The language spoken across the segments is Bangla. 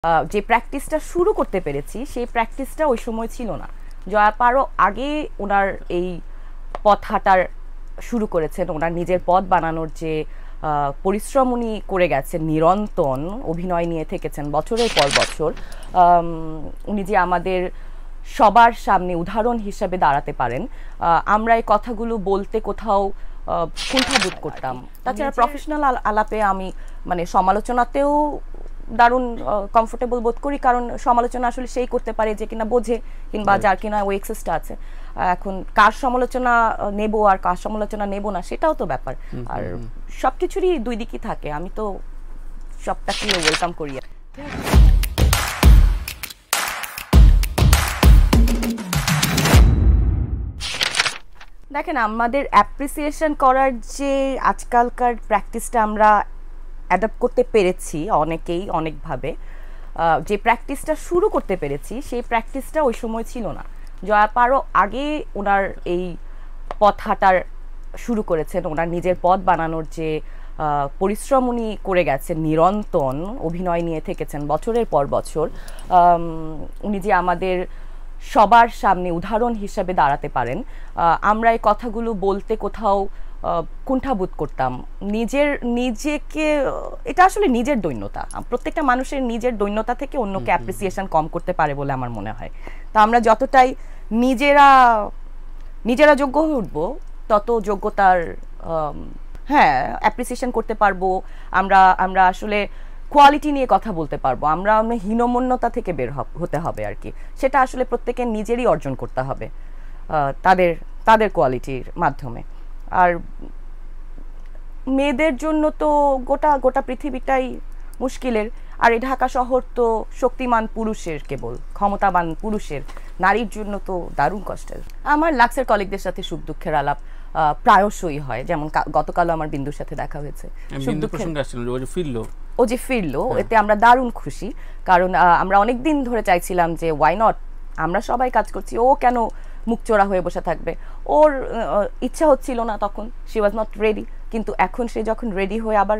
যে প্র্যাকটিসটা শুরু করতে পেরেছি সেই প্র্যাকটিসটা ওই সময় ছিল না। জয়াপারও আগে ওনার এই পথ হাঁটার শুরু করেছেন, ওনার নিজের পথ বানানোর যে পরিশ্রম উনি করে গেছেন, নিরন্তর অভিনয় নিয়ে থেকেছেন বছরের পর বছর। উনি যে আমাদের সবার সামনে উদাহরণ হিসেবে দাঁড়াতে পারেন, আমরা এই কথাগুলো বলতে কোথাও কুণ্ঠাবোধ করতাম। তাছাড়া প্রফেশনাল আলাপে আমি মানে সমালোচনাতেও দারুণ কমফোর্টেবল বোধ করি, কারণ সমালোচনা আসলে সেই করতে পারে যে কিনা বোঝে কিংবা যার কিনা ওই এক্সেসটা আছে। এখন কার সমালোচনা নেব আর কার সমালোচনা নেব না সেটাও তো ব্যাপার, আর সবকিছুরই দুই দিকই থাকে। আমি তো সবটাকে ওয়েলকাম করি। দেখেন, আমাদের অ্যাপ্রিসিয়েশন করার যে আজকালকার প্র্যাকটিসটা আমরা অ্যাডাপ্ট করতে পেরেছি অনেকেই অনেকভাবে, যে প্র্যাকটিসটা শুরু করতে পেরেছি সেই প্র্যাকটিসটা ওই সময় ছিল না। জয়াপারও আগে ওনার এই পথ হাঁটার শুরু করেছেন, ওনার নিজের পথ বানানোর যে পরিশ্রম উনি করে গেছেন, নিরন্তর অভিনয় নিয়ে থেকেছেন বছরের পর বছর। উনি যে আমাদের সবার সামনে উদাহরণ হিসেবে দাঁড়াতে পারেন, আমরা এই কথাগুলো বলতে কোথাও কুণ্ঠাবোধ করতাম। নিজেকে এটা আসলে নিজের দৈন্যতা, প্রত্যেকটা মানুষের নিজের দৈন্যতা থেকে অন্যকে অ্যাপ্রিসিয়েশন কম করতে পারে বলে আমার মনে হয়। তা আমরা যতটাই নিজেরা যোগ্য হয়ে উঠবো, তত যোগ্যতার হ্যাঁ অ্যাপ্রিসিয়েশন করতে পারবো। আমরা আসলে কোয়ালিটি নিয়ে কথা বলতে পারবো। আমরা হীনমন্যতা থেকে বের হতে হবে আর কি। সেটা আসলে প্রত্যেকের নিজেরই অর্জন করতে হবে তাদের কোয়ালিটির মাধ্যমে। আর মেয়েদের জন্য তো গোটা পৃথিবীটাই মুশকিলের। আর এই ঢাকা শহর তো শক্তিমান পুরুষের, কেবল ক্ষমতাবান পুরুষের। নারীর জন্য তো দারুণ কষ্টের। আমার লাক্সের কলিগদের সাথে সুখ দুঃখের আলাপ প্রায়শই হয়, যেমন গতকালও আমার বিন্দুর সাথে দেখা হয়েছে। ও যে ফিরলো, এতে আমরা দারুণ খুশি, কারণ আমরা অনেকদিন ধরে চাইছিলাম যে ওয়াই নট, আমরা সবাই কাজ করছি, ও কেন মুখ চোরা হয়ে বসে থাকবে। ওর ইচ্ছা হচ্ছিল না তখন, শি ওয়াজ নট রেডি, কিন্তু এখন সে যখন রেডি হয়ে আবার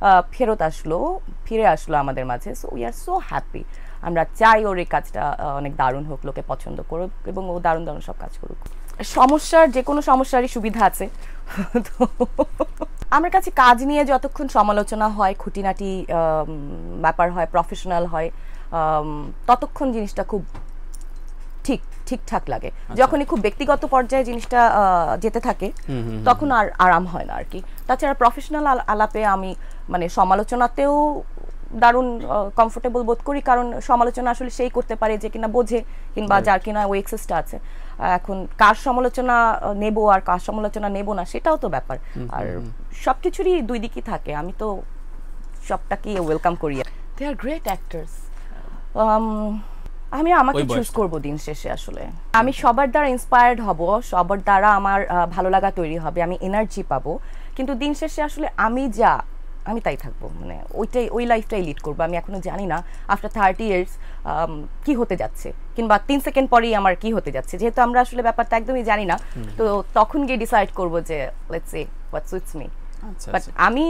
ফিরে আসলো আমাদের মাঝে, so we are so happy. আমরা চাই ওর এই কাজটা অনেক দারুণ হোক, লোকে পছন্দ করুক এবং ও দারুণ সব কাজ করুক। যে কোনো সমস্যারই সুবিধা আছে। তো আমার কাছে কাজ নিয়ে যতক্ষণ সমালোচনা হয়, খুঁটিনাটি ব্যাপার হয়, প্রফেশনাল হয়, ততক্ষণ জিনিসটা খুব ঠিকঠাক লাগে। যখনই খুব ব্যক্তিগত পর্যায়ে জিনিসটা যেতে থাকে তখন আর আরাম হয় না আর কি। তাছাড়া প্রফেশনাল আলাপে আমি মানে সমালোচনাতেও দারুণ কমফোর্টেবল বোধ করি, কারণ সমালোচনা আসলে সেই করতে পারে যে কিনা বোঝে কিংবা যার কিনা ওই এক্সেসটা আছে। এখন কার সমালোচনা নেব আর কার সমালোচনা নেব না সেটাও তো ব্যাপার, আর সবকিছুরই দুই দিকই থাকে। আমি তো সবটাকে ওয়েলকাম করি। They are great actors. আমি আমাকে চুজ করবো দিন শেষে। আসলে আমি সবার দ্বারা ইন্সপায়ার্ড হব, সবার দ্বারা আমার ভালো লাগা তৈরি হবে, আমি এনার্জি পাবো, কিন্তু দিন শেষে আসলে আমি তাই থাকবো, মানে ওই লাইফটাই লিড করবো। আমি এখনো জানি না আফটার 30 ইয়ার্স কি হতে যাচ্ছে, কিংবা 3 সেকেন্ড পরেই আমার কি হতে যাচ্ছে, যেহেতু আমরা আসলে ব্যাপারটা একদমই জানি না। তো তখন গিয়ে ডিসাইড করবো যে let's see what suits me. But আমি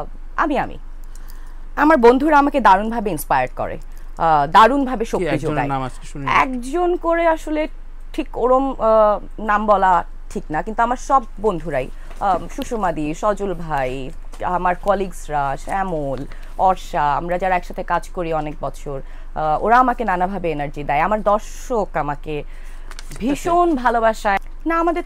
আমার বন্ধুরা আমাকে দারুণভাবে ইন্সপায়ার্ড করে, দারুণভাবে শক্তি যোগায়। একজন করে আসলে ঠিক ওরম নাম বলা ঠিক না, কিন্তু আমার সব বন্ধুরাই, সুষমাদি, সজল ভাই, আমার কলিগসরা, শ্যামল, অর্ষা, আমরা যারা একসাথে কাজ করি অনেক বছর, ওরা আমাকে নানাভাবে এনার্জি দেয়। আমার দর্শক আমাকে ভীষণ ভালোবাসায়। না, আমাদের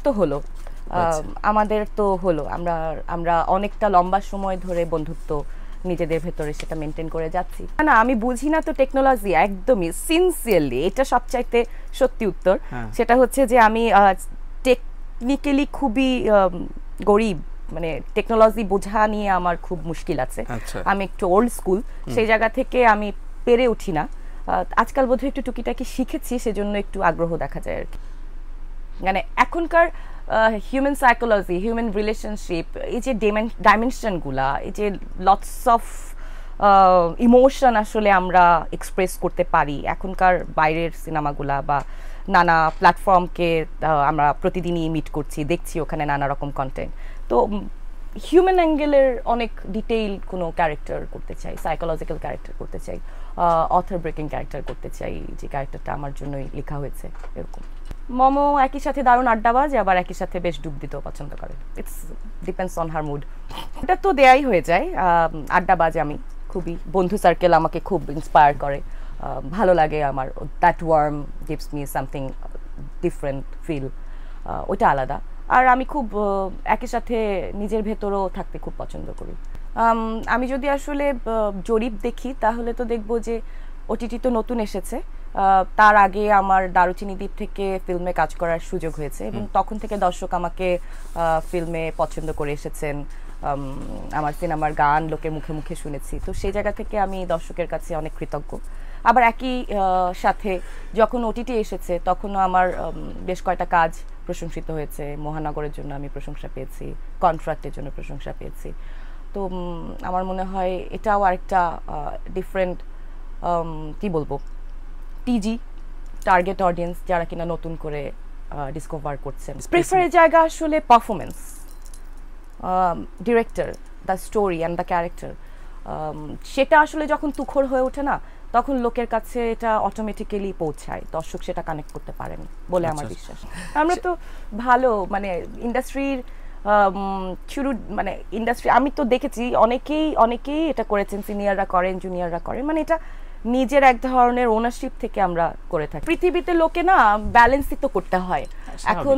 তো হলো আমরা অনেকটা লম্বা সময় ধরে বন্ধুত্ব নিজেদের ভেতরে সেটা মেনটেন করে যাচ্ছি। না, আমি বুঝি না তো টেকনোলজি, একদমই সিনসিয়ারলি এটা সবচাইতে সত্যি উত্তর। সেটা হচ্ছে যে আমি টেকনিক্যালি খুবই গরিব, মানে টেকনোলজি বোঝা নিয়ে আমার খুব মুশকিল আছে। আমি একটু ওল্ড স্কুল, সেই জায়গা থেকে আমি পেরে উঠি না। আজকাল বোধহয় একটু টুকিটাকি শিখেছি, সেজন্য একটু আগ্রহ দেখা যায় আর কি। মানে এখনকার হিউম্যান সাইকোলজি, হিউম্যান রিলেশনশিপ, এই যে ডাইমেনশনগুলা, এই যে লটস অফ ইমোশন আসলে আমরা এক্সপ্রেস করতে পারি এখনকার বাইরের সিনেমাগুলা বা নানা প্ল্যাটফর্মকে আমরা প্রতিদিনই মিট করছি, দেখছি ওখানে নানা রকম কন্টেন্ট। তো হিউম্যান অ্যাঙ্গেলের অনেক ডিটেইল কোনো ক্যারেক্টার করতে চাই, সাইকোলজিক্যাল ক্যারেক্টার করতে চাই। অথর ব্রেকিং ক্যারেক্টার করতে চাই, যে ক্যারেক্টারটা আমার জন্যই লেখা হয়েছে এরকম। মমো একই সাথে দারুণ আড্ডাবাজ, আবার একই সাথে বেশ ডুব দিতেও পছন্দ করে। It's depends on her mood. এটা তো দেয়াই হয়ে যায়। আড্ডাবাজ আমি খুবই, বন্ধু সার্কেল আমাকে খুব ইন্সপায়ার করে, ভালো লাগে আমার। That warm gives me something different feel, ওইটা আলাদা। আর আমি খুব একই সাথে নিজের ভেতরও থাকতে খুব পছন্দ করি। আমি যদি আসলে জরিপ দেখি তাহলে তো দেখবো যে ওটিটি তো নতুন এসেছে, তার আগে আমার দারুচিনি দ্বীপ থেকে ফিল্মে কাজ করার সুযোগ হয়েছে এবং তখন থেকে দর্শক আমাকে ফিল্মে পছন্দ করে এসেছেন। আমার সিনেমার গান লোকের মুখে মুখে শুনেছি, তো সেই জায়গা থেকে আমি দর্শকের কাছে অনেক কৃতজ্ঞ। আবার একই সাথে যখন ওটিটি এসেছে তখনও আমার বেশ কয়টা কাজ প্রশংসিত হয়েছে। মহানগরের জন্য আমি প্রশংসা পেয়েছি, কন্ট্রাক্টের জন্য প্রশংসা পেয়েছি। তো আমার মনে হয় এটাও আরেকটা ডিফারেন্ট কি বলবো, টিজি টার্গেট অডিয়েন্স যারা কিনা নতুন করে ডিসকভার করছেন। প্রেফারের জায়গা আসলে performance, director, the story and the character. সেটা আসলে যখন তুখর হয়ে ওঠে না, তখন লোকের কাছে এটা অটোমেটিক্যালি পৌঁছায়, দর্শক সেটা কানেক্ট করতে পারেন বলে আমার বিশ্বাস। আমরা তো ভালো মানে ইন্ডাস্ট্রির শুরু মানে ইন্ডাস্ট্রি আমি তো দেখেছি অনেকেই এটা করেছেন, সিনিয়ররা করেন, জুনিয়ররা করেন, মানে এটা নিজের এক ধরনের ওনারশিপ থেকে আমরা করে থাকি। পৃথিবীতে লোকে না ব্যালেন্সই তো করতে হয়। এখন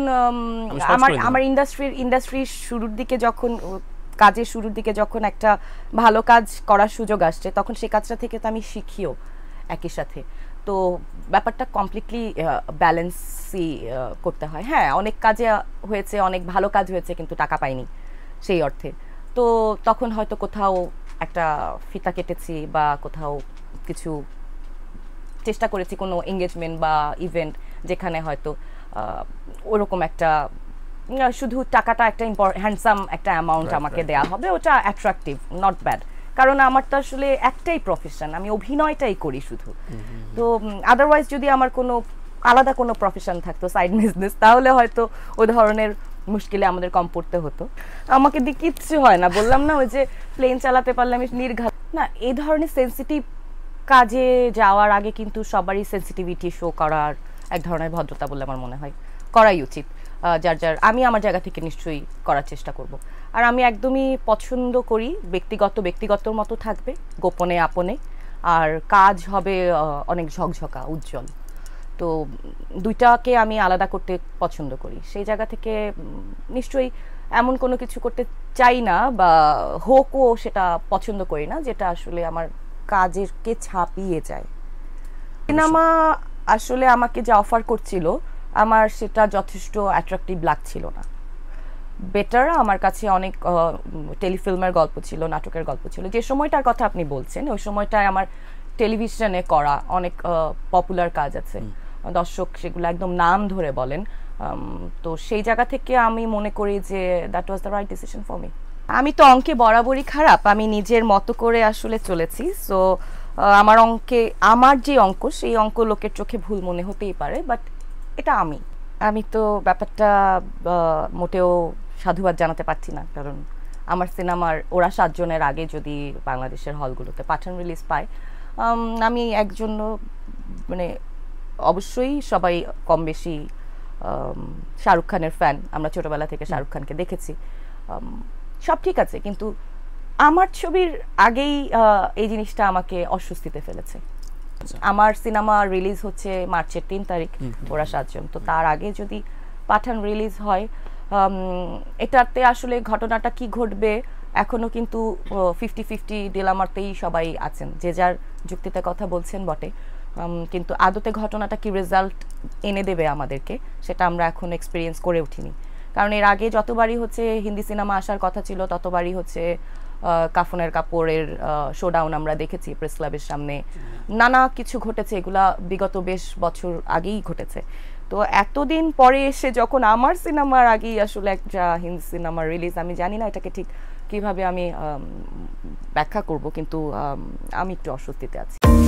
আমার ইন্ডাস্ট্রির শুরুর দিকে যখন কাজের শুরুর দিকে যখন একটা ভালো কাজ করার সুযোগ আসছে, তখন সেই কাজটা থেকে তো আমি শিখিও একই সাথে। তো ব্যাপারটা কমপ্লিটলি ব্যালেন্সই করতে হয়। হ্যাঁ, অনেক কাজে হয়েছে, অনেক ভালো কাজ হয়েছে, কিন্তু টাকা পাইনি সেই অর্থে। তো তখন হয়তো কোথাও একটা ফিতা কেটেছি বা কোথাও কিছু চেষ্টা করেছি, কোনো এঙ্গেজমেন্ট বা ইভেন্ট যেখানে হয়তো ওরকম একটা শুধু টাকাটা একটা হ্যান্ডসাম একটা অ্যামাউন্ট আমাকে দেয়া হবে, ওটা অ্যাট্রাকটিভ, নট ব্যাড। কারণ আমার তো আসলে একটাই প্রফেশন, আমি অভিনয়টাই করি শুধু। তো আদারওয়াইজ যদি আমার কোনো আলাদা কোনো প্রফেশন থাকতো, সাইড বিজনেস, তাহলে হয়তো ওই ধরনের মুশকিলে আমাদের কম পড়তে হতো। আমাকে দিয়ে কিচ্ছু হয় না, বললাম না ওই যে প্লেন চালাতে পারলে আমি নির্ঘাত না। এই ধরনের সেন্সিটিভ কাজে যাওয়ার আগে কিন্তু সবারই সেন্সিটিভিটি শো করার এক ধরনের ভদ্রতা বলে আমার মনে হয় করাই উচিত। যার আমি আমার জায়গা থেকে নিশ্চয়ই করার চেষ্টা করব। আর আমি একদমই পছন্দ করি ব্যক্তিগতর মতো থাকবে, গোপনে আপনে, আর কাজ হবে অনেক ঝকঝকা উজ্জ্বল। তো দুইটাকে আমি আলাদা করতে পছন্দ করি। সেই জায়গা থেকে নিশ্চয়ই এমন কোনো কিছু করতে চাই না বা হোকও সেটা পছন্দ করি না যেটা আসলে আমার কাজেরকে ছাপিয়ে যায়। সিনেমা আসলে আমাকে যা অফার করছিল আমার সেটা যথেষ্ট অ্যাট্রাকটিভ লাগছিল না। বেটার আমার কাছে অনেক টেলিফিল্মের গল্প ছিল, নাটকের গল্প ছিল। যে সময়টার কথা আপনি বলছেন ওই সময়টায় আমার টেলিভিশনে করা অনেক পপুলার কাজ আছে, দর্শক সেগুলো একদম নাম ধরে বলেন। তো সেই জায়গা থেকে আমি মনে করি যে that was the right decision for me. আমি তো অঙ্কে বরাবরই খারাপ, আমি নিজের মতো করে আসলে চলেছি। সো আমার যে অঙ্ক সেই অঙ্ক লোকের চোখে ভুল মনে হতেই পারে, বাট এটা আমি তো ব্যাপারটা মোটেও সাধুবাদ জানাতে পারছি না, কারণ আমার সিনেমার ওরা 7 জনের আগে যদি বাংলাদেশের হলগুলোতে পাঠান রিলিজ পায়, আমি একজন মানে অবশ্যই সবাই কম বেশি শাহরুখ খানের ফ্যান, আমরা ছোটবেলা থেকে শাহরুখ খানকে দেখেছি, সব ঠিক আছে, কিন্তু আমার ছবির আগেই এই জিনিসটা আমাকে অস্বস্তিতে ফেলেছে। আমার সিনেমা রিলিজ হচ্ছে মার্চের 3 তারিখ, ওরা 7 জন, তো তার আগে যদি পাঠান রিলিজ হয়, এটাতে আসলে ঘটনাটা কি ঘটবে এখনো কিন্তু 50-50 ডিলামারতেই সবাই আছেন, যে যার যুক্তিতে কথা বলছেন বটে, কিন্তু আদতে ঘটনাটা কি রেজাল্ট এনে দেবে আমাদেরকে সেটা আমরা এখন এক্সপিরিয়েন্স করে উঠিনি। কারণ এর আগে যতবারই হচ্ছে হিন্দি সিনেমা আসার কথা ছিল ততবারই হচ্ছে কাফনের কাপড়ের শোডাউন আমরা দেখেছি প্রেস ক্লাবের সামনে, নানা কিছু ঘটেছে, এগুলা বিগত বেশ বছর আগেই ঘটেছে। তো এতদিন পরে এসে যখন আমার সিনেমার আগেই আসলে একটা হিন্দি সিনেমার রিলিজ, আমি জানি না এটাকে ঠিক কিভাবে আমি ব্যাখ্যা করব, কিন্তু আমি একটু অস্বস্তিতে আছি।